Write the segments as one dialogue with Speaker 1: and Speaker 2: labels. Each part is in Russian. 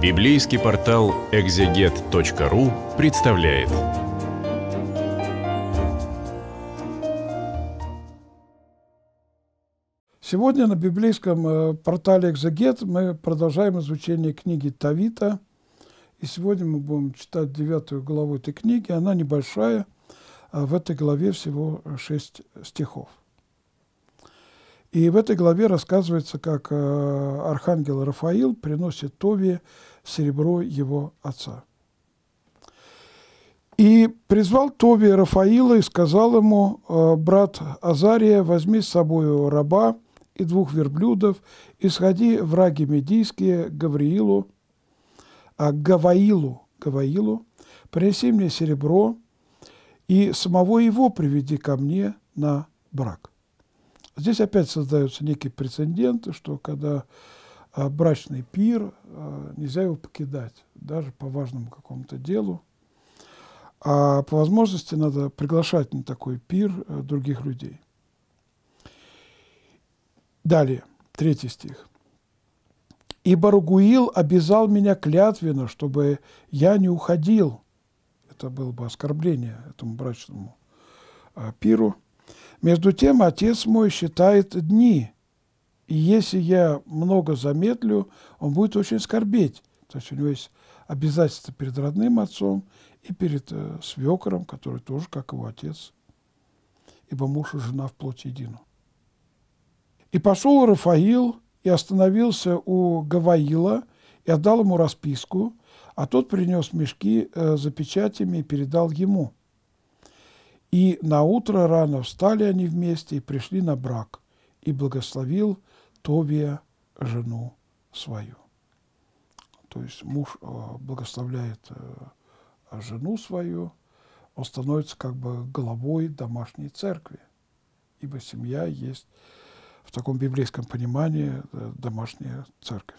Speaker 1: Библейский портал экзегет.ру представляет.
Speaker 2: Сегодня на библейском портале «Экзегет» мы продолжаем изучение книги Товита. И сегодня мы будем читать 9 главу этой книги. Она небольшая, в этой главе всего 6 стихов. И в этой главе рассказывается, как архангел Рафаил приносит Товии серебро его отца. «И призвал Товия Рафаила и сказал ему: брат Азария, возьми с собою раба и 2 верблюдов, и сходи в раги медийские Гаваилу, принеси мне серебро, и самого его приведи ко мне на брак». Здесь опять создается некий прецедент, что когда брачный пир, нельзя его покидать, даже по важному какому-то делу. А по возможности надо приглашать на такой пир других людей. Далее, 3 стих. «Ибо Рагуил обязал меня клятвенно, чтобы я не уходил». Это было бы оскорбление этому брачному пиру. «Между тем отец мой считает дни, и если я много замедлю, он будет очень скорбеть». То есть у него есть обязательства перед родным отцом и перед свекром, который тоже как его отец, ибо муж и жена в плоти едину. «И пошел Рафаил и остановился у Гаваила и отдал ему расписку, а тот принес мешки за печатями и передал ему. И наутро рано встали они вместе и пришли на брак, и благословил Товия жену свою». То есть муж благословляет жену свою, он становится как бы главой домашней церкви, ибо семья есть в таком библейском понимании домашняя церковь.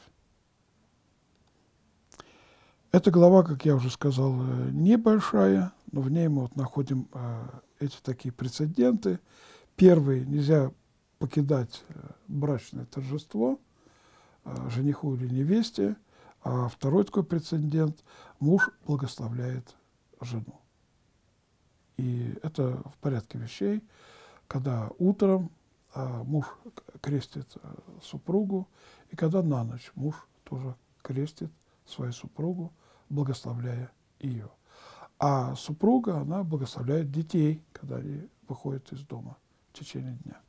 Speaker 2: Эта глава, как я уже сказал, небольшая, но в ней мы вот находим эти такие прецеденты. Первый: нельзя покидать брачное торжество жениху или невесте. А второй такой прецедент: муж благословляет жену. И это в порядке вещей, когда утром муж крестит супругу, и когда на ночь муж тоже крестит свою супругу, благословляя ее. А супруга, она благословляет детей, когда они выходят из дома в течение дня.